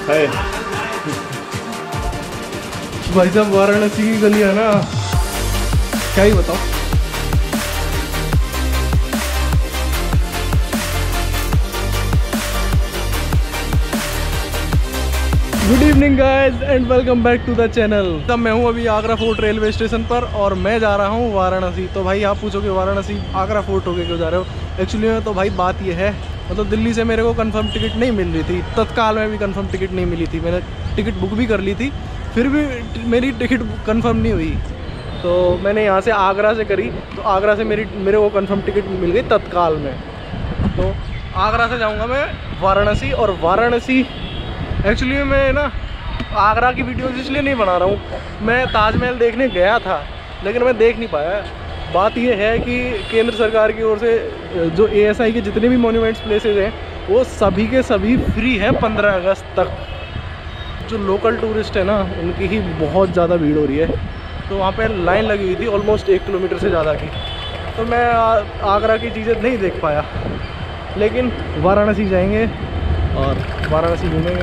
है। भाई साहब वाराणसी की गली है ना, क्या ही बताओ। Good evening guys and welcome back to the channel. तब मैं हूं अभी आगरा फोर्ट रेलवे स्टेशन पर और मैं जा रहा हूं वाराणसी। तो भाई आप पूछोगे वाराणसी आगरा फोर्ट होके क्यों जा रहे हो। एक्चुअली में तो भाई बात यह है, मतलब दिल्ली से मेरे को कंफर्म टिकट नहीं मिल रही थी, तत्काल में भी कंफर्म टिकट नहीं मिली थी। मैंने टिकट बुक भी कर ली थी, फिर भी मेरी टिकट कंफर्म नहीं हुई। तो मैंने यहाँ से आगरा से करी, तो आगरा से मेरे को कंफर्म टिकट मिल गई तत्काल में। तो आगरा से जाऊँगा मैं वाराणसी। और वाराणसी एक्चुअली मैं ना आगरा की वीडियोज़ इसलिए नहीं बना रहा हूँ, मैं ताजमहल देखने गया था लेकिन मैं देख नहीं पाया। बात यह है कि केंद्र सरकार की ओर से जो ASI के जितने भी मॉन्यूमेंट्स प्लेसेस हैं वो सभी के सभी फ्री हैं 15 अगस्त तक। जो लोकल टूरिस्ट है ना उनकी ही बहुत ज़्यादा भीड़ हो रही है, तो वहाँ पे लाइन लगी हुई थी ऑलमोस्ट 1 किलोमीटर से ज़्यादा की। तो मैं आगरा की चीज़ें नहीं देख पाया, लेकिन वाराणसी जाएंगे और वाराणसी घूमेंगे।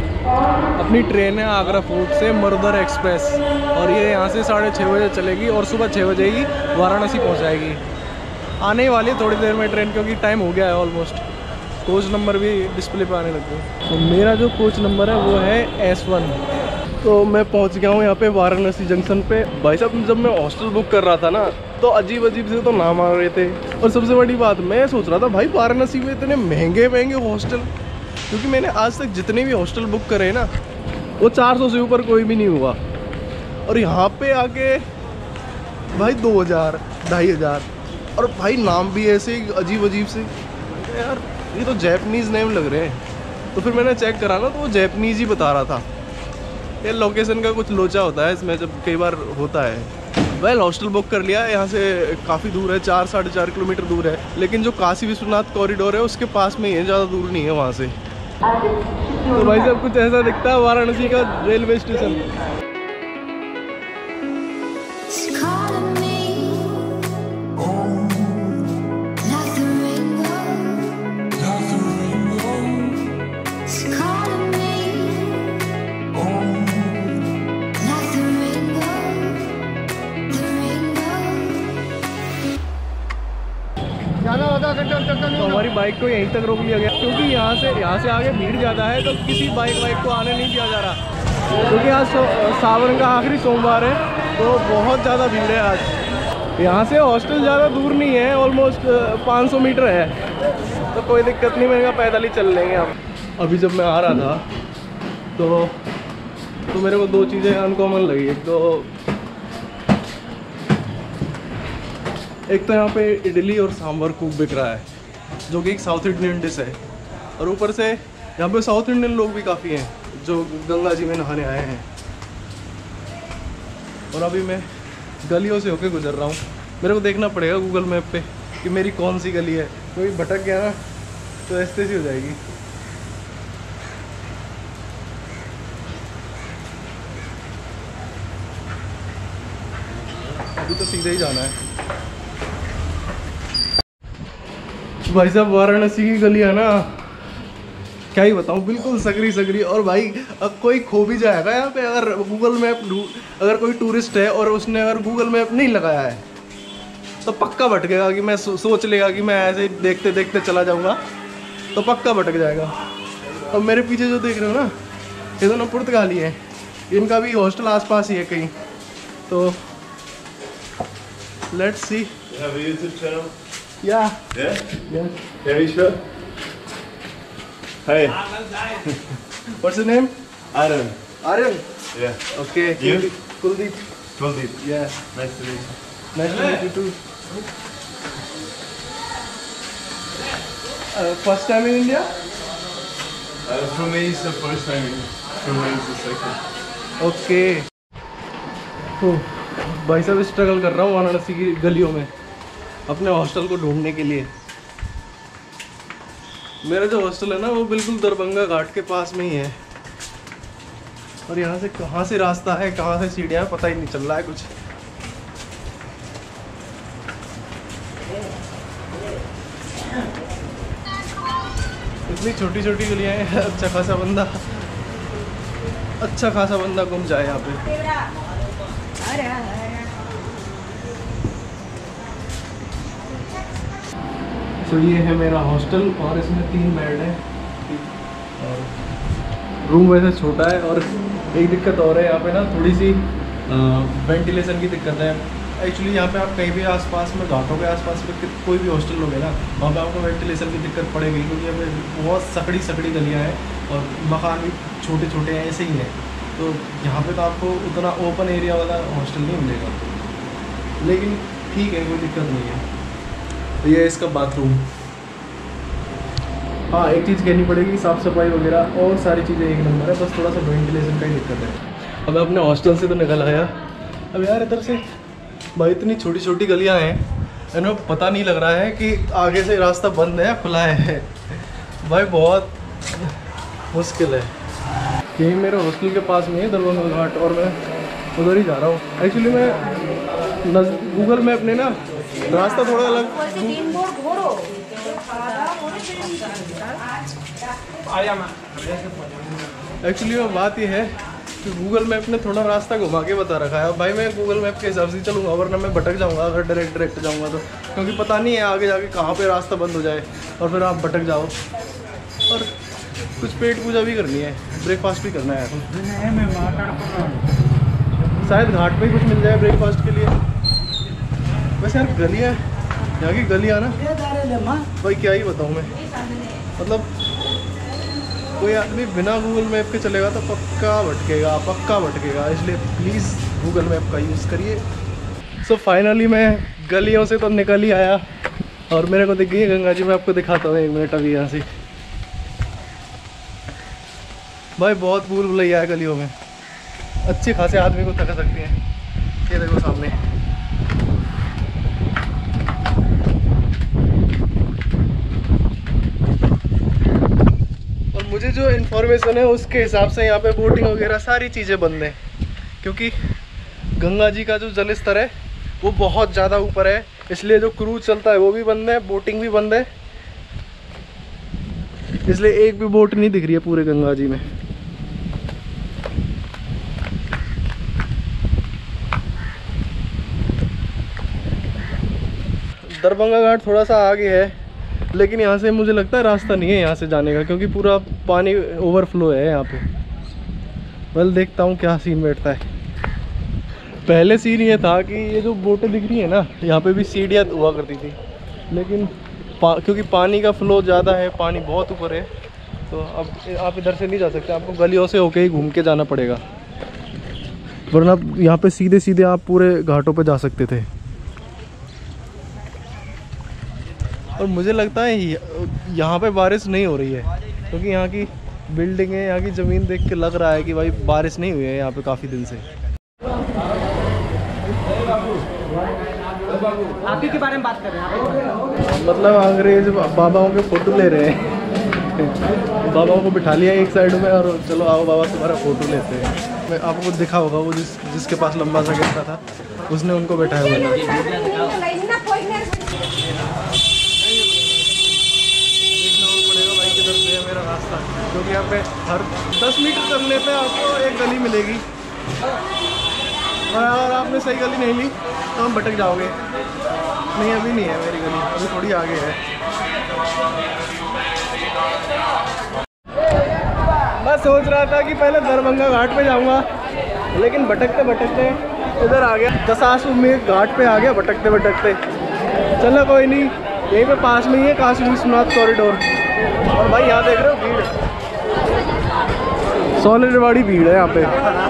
अपनी ट्रेन है आगरा फोर्ट से मरुधर एक्सप्रेस, और ये यहाँ से 6:30 बजे चलेगी और सुबह 6 बजे ही वाराणसी पहुँच जाएगी। आने ही वाली है थोड़ी देर में ट्रेन, क्योंकि टाइम हो गया है ऑलमोस्ट। कोच नंबर भी डिस्प्ले पे आने लग गया। तो मेरा जो कोच नंबर है वो है S1। तो मैं पहुँच गया हूँ यहाँ पे वाराणसी जंक्शन पे। भाई साहब जब मैं हॉस्टल बुक कर रहा था ना तो अजीब अजीब से तो नाम आ रहे थे, और सबसे बड़ी बात मैं सोच रहा था भाई वाराणसी में इतने महंगे हॉस्टल, क्योंकि मैंने आज तक जितने भी हॉस्टल बुक करे ना वो 400 से ऊपर कोई भी नहीं हुआ। और यहाँ पे आके भाई 2000 2500, और भाई नाम भी ऐसे अजीब से। यार ये तो जैपनीज़ नेम लग रहे हैं। तो फिर मैंने चेक करा ना तो वो जैपनीज़ ही बता रहा था। ये लोकेशन का कुछ लोचा होता है इसमें, जब कई बार होता है। वेल हॉस्टल बुक कर लिया, यहाँ से काफ़ी दूर है, 4-4.5 किलोमीटर दूर है, लेकिन जो काशी विश्वनाथ कॉरिडोर है उसके पास में ही है, ज़्यादा दूर नहीं है वहाँ से। तो भाई साहब कुछ ऐसा दिखता है वाराणसी का रेलवे स्टेशन। तो हमारी बाइक को यहीं तक रोक लिया गया, क्योंकि यहाँ से आगे भीड़ ज़्यादा है, तो किसी बाइक को आने नहीं दिया जा रहा। क्योंकि आज सावन का आखिरी सोमवार है, तो बहुत ज़्यादा भीड़ है आज। यहाँ से हॉस्टल ज़्यादा दूर नहीं है, ऑलमोस्ट 500 मीटर है, तो कोई दिक्कत नहीं, मेरे पैदल ही चल लेंगे हम। अभी जब मैं आ रहा था तो मेरे को 2 चीज़ें अनकॉमन लगी। एक तो यहाँ पे इडली और सांभर खूब बिक रहा है, जो कि एक साउथ इंडियन डिश है, और ऊपर से यहाँ पे साउथ इंडियन लोग भी काफ़ी हैं जो गंगा जी में नहाने आए हैं। और अभी मैं गलियों से होके गुजर रहा हूँ। मेरे को देखना पड़ेगा गूगल मैप पे कि मेरी कौन सी गली है, क्योंकि भटक गया ना तो ऐसे सी हो जाएगी। अभी तो सीधे ही जाना है। भाई साहब वाराणसी की गली है ना, क्या ही बताऊँ, बिल्कुल सगरी। और भाई अब कोई खो भी जाएगा यहाँ पे, अगर गूगल मैप अगर कोई टूरिस्ट है और उसने अगर गूगल मैप नहीं लगाया है तो पक्का भटकेगा। कि मैं सोच लेगा कि मैं ऐसे देखते देखते चला जाऊँगा, तो पक्का भटक जाएगा। अब मेरे पीछे जो देख रहे हो ना, ये दोनों पुर्तगाली हैं, इनका भी हॉस्टल आसपास ही है कहीं। तो let's see. Yeah. Yeah? Yes. Yeah, you sure? Hey. What's your name? Aaron. Aryan. Yeah. Okay. You? Kuldeep. Kuldeep. Yeah. Nice to meet you. Nice to meet you too. First time in India? For me, it's the first time. For me, it's the second. Okay. तो भाई साहब struggle कर रहा हूँ वाराणसी की गलियों में अपने हॉस्टल को ढूंढने के लिए। मेरा जो हॉस्टल है ना वो बिल्कुल दरभंगा घाट के पास में ही है, और यहाँ से कहाँ से रास्ता है, कहाँ से सीढ़ियाँ हैं, पता ही नहीं चल रहा है कुछ। इतनी छोटी छोटी गलियाँ हैं, अच्छा खासा बंदा अच्छा खासा बंदा घूम जाए यहाँ पे। तो ये है मेरा हॉस्टल और इसमें 3 बेड है और रूम वैसे छोटा है। और एक दिक्कत और है यहाँ पे ना, थोड़ी सी वेंटिलेशन की दिक्कत है। एक्चुअली यहाँ पे आप कहीं भी आसपास में, घाटों के आसपास में कोई भी हॉस्टल लोगे ना, वहाँ पे आपको वेंटिलेशन की दिक्कत पड़ेगी, क्योंकि यहाँ पे बहुत सकड़ी गलियाँ हैं और मकान भी छोटे छोटे हैं, ऐसे ही हैं। तो यहाँ पे तो आपको उतना ओपन एरिया वाला हॉस्टल नहीं मिलेगा, लेकिन ठीक है, कोई दिक्कत नहीं है। तो ये है इसका बाथरूम। हाँ, एक चीज़ कहनी पड़ेगी, साफ़ सफाई वगैरह और सारी चीज़ें एक नंबर है, बस थोड़ा सा वेंटिलेशन का ही दिक्कत है। अब मैं अपने हॉस्टल से तो निकल आया। अब यार इधर से भाई इतनी छोटी छोटी गलियाँ हैं, इन्हें पता नहीं लग रहा है कि आगे से रास्ता बंद है या खुला है। भाई बहुत मुश्किल है। यही मेरे हॉस्टल के पास में है दरभंगा घाट, और मैं उधर ही जा रहा हूँ। एक्चुअली मैं गूगल मैप ने ना रास्ता थोड़ा अलग, एक्चुअली वो बात ये है कि गूगल मैप ने थोड़ा रास्ता घुमा के बता रखा है। अब भाई मैं गूगल मैप के हिसाब से चलूँगा, वरना मैं भटक जाऊँगा अगर डायरेक्ट जाऊँगा तो, क्योंकि पता नहीं है आगे जाके कहाँ पे रास्ता बंद हो जाए और फिर आप भटक जाओ। और कुछ पेट पूजा भी करनी है, ब्रेकफास्ट भी करना है। शायद घाट पे ही कुछ मिल जाए ब्रेकफास्ट के लिए। वैसे यार गलियाँ, यहाँ की गलियाँ ना भाई क्या ही बताऊँ मैं, मतलब कोई आदमी बिना गूगल मैप के चलेगा तो पक्का भटकेगा। इसलिए प्लीज़ गूगल मैप का यूज़ करिए। सो फाइनली मैं गलियों से तो निकल ही आया और मेरे को दिख गई है गंगा जी। मैं आपको दिखाता हूँ 1 मिनट अभी यहाँ से। भाई बहुत भूल भुलैया है गलियों में, अच्छे खासे आदमी को थका सकती हैं। ये देखो सामने, और मुझे जो इन्फॉर्मेशन है उसके हिसाब से यहाँ पे बोटिंग वगैरह सारी चीज़ें बंद हैं, क्योंकि गंगा जी का जो जल स्तर है वो बहुत ज़्यादा ऊपर है। इसलिए जो क्रूज चलता है वो भी बंद है, बोटिंग भी बंद है। इसलिए एक भी बोट नहीं दिख रही है पूरे गंगा जी में। दरभंगा घाट थोड़ा सा आगे है, लेकिन यहाँ से मुझे लगता है रास्ता नहीं है यहाँ से जाने का, क्योंकि पूरा पानी ओवरफ्लो है यहाँ पे। वेल देखता हूँ क्या सीन बैठता है। पहले सीन ये था कि ये जो बोटें दिख रही है ना, यहाँ पे भी सीढ़ियाँ हुआ करती थी, लेकिन क्योंकि पानी का फ्लो ज़्यादा है, पानी बहुत ऊपर है, तो अब आप इधर से नहीं जा सकते, आपको गलियों से होके ही घूम के जाना पड़ेगा, वरना यहाँ पे सीधे सीधे आप पूरे घाटों पे जा सकते थे। और मुझे लगता है यहाँ पे बारिश नहीं हो रही है, क्योंकि यहाँ की बिल्डिंग है, यहाँ की ज़मीन देख के लग रहा है कि भाई बारिश नहीं हुई है यहाँ पे काफ़ी दिन से। आप ही के बारे में बात कर रहे हैं, मतलब अंग्रेज बाबाओं के फ़ोटो ले रहे हैं। बाबाओं को बिठा लिया एक साइड में और चलो आओ बाबा तुम्हारा फ़ोटो लेते हैं। मैं आपको दिखा होगा वो जिसके पास लंबा सा गैसा था, उसने उनको बैठाया हुआ था। मेरा रास्ता, क्योंकि यहाँ पे हर 10 मीटर चलने पे आपको एक गली मिलेगी, और अगर आपने सही गली नहीं ली तो हम भटक जाओगे। नहीं अभी नहीं है मेरी गली, अभी थोड़ी आगे है। मैं सोच रहा था कि पहले दरभंगा घाट पे जाऊंगा, लेकिन भटकते भटकते इधर आ गया, दसासू में घाट पे आ गया भटकते भटकते। चलो कोई नहीं, यहीं पे पास में ही है काशी विश्वनाथ कॉरिडोर। और भाई यहाँ देख रहे हो भीड़, सॉलिड बड़ी भीड़ है यहाँ पे।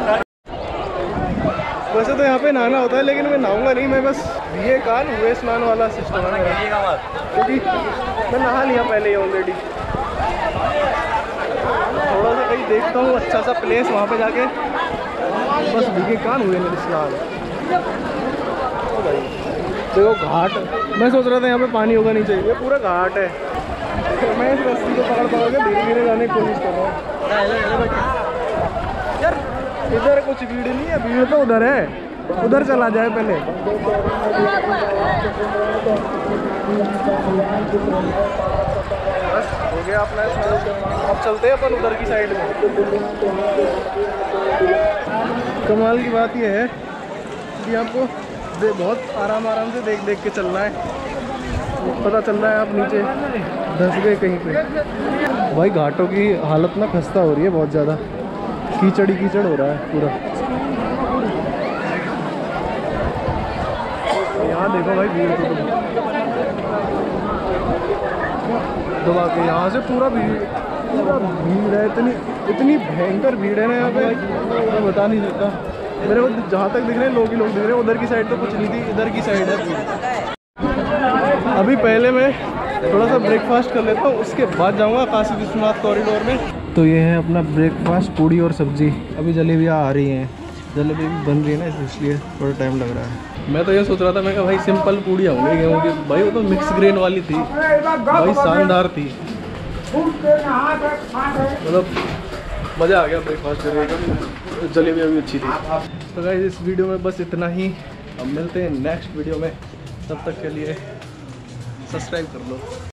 वैसे तो यहाँ पे नहाना होता है, लेकिन मैं नहाऊंगा नहीं, मैं बस ये काल हुए स्नान वाला सिस्टम है मेरा, क्योंकि मैं नहा लिया पहले ही ऑलरेडी। थोड़ा सा कहीं देखता हूँ अच्छा सा प्लेस, वहाँ पे जाके बस भीगे कान हुए मेरे स्नान। देखो घाट, मैं सोच रहा था यहाँ पे पानी होगा नहीं चाहिए, पूरा घाट है। मैं इस रस्सी को पकड़ के धीरे धीरे जाने की कोशिश कर रहा हूँ। यार इधर कुछ भीड़ नहीं है, भीड़ तो उधर है, उधर चला जाए पहले। बस हो गया अपना इसमें। अब चलते हैं अपन उधर की साइड में। कमाल की बात यह है कि आपको बहुत आराम से देख के चलना है। पता चल रहा है आप नीचे धंस गए कहीं पे। भाई घाटों की हालत ना खस्ता हो रही है बहुत ज़्यादा, कीचड़ ही कीचड़ हो रहा है पूरा। यहाँ देखो भाई भीड़ को दबा के यहाँ से पूरा भीड़ है। इतनी भयंकर भीड़ है ना यहाँ पे, मैं बता नहीं सकता। मेरे को जहाँ तक दिख रहे हैं लोग ही लोग दिख रहे हैं। उधर की साइड तो कुछ नहीं थी, इधर की साइड है। अभी पहले मैं थोड़ा सा ब्रेकफास्ट कर लेता हूँ, उसके बाद जाऊँगा काशी विश्वनाथ कॉरिडोर में। तो ये है अपना ब्रेकफास्ट, पूड़ी और सब्जी। अभी जलेबियाँ आ रही हैं, जलेबी भी बन रही है ना, इसलिए थोड़ा टाइम लग रहा है। मैं तो ये सोच रहा था, मैं कहा भाई सिंपल पूड़ी आऊँगी गेहूँ की। भाई वो तो मिक्स ग्रेन वाली थी, भाई शानदार थी, मतलब मज़ा आ गया ब्रेकफास्ट करके। जलेबी भी अच्छी थी। तो गाइस इस वीडियो में बस इतना ही। अब मिलते हैं नेक्स्ट वीडियो में, तब तक के लिए सब्सक्राइब कर लो।